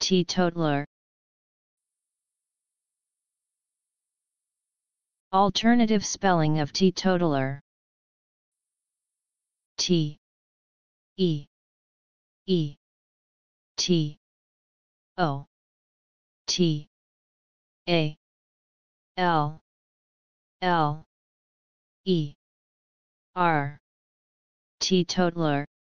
teetotaler. Alternative spelling of teetotaler. T E E T O T A L L E R. Teetotaler.